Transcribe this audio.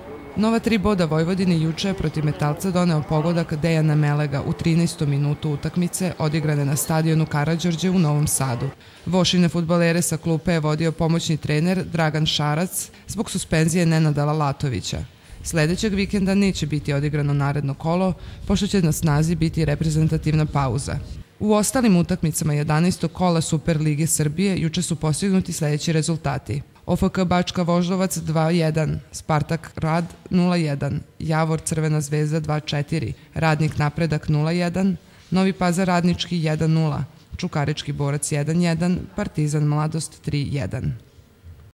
Nova 3 boda Vojvodine juče je protiv Metalca doneo pogodak Dejana Melega u 13. minutu utakmice odigrane na stadionu Karađorđe u Novom Sadu. Vošine fudbalere sa klupe je vodio pomoćni trener Dragan Šarac zbog suspenzije Nenada Lalatovića. Sledećeg vikenda neće biti odigrano naredno kolo, pošto će na snazi biti reprezentativna pauza. U ostalim utakmicama 11. kola Super lige Srbije juče su postignuti sledeći rezultati. OFK Bačka Voždovac 2-1, Spartak Rad 0-1, Javor Crvena zvezda 2-4, Radnik Napredak 0-1, Novi Pazar Radnički 1-0, Čukarički Borac 1-1, Partizan Mladost 3-1.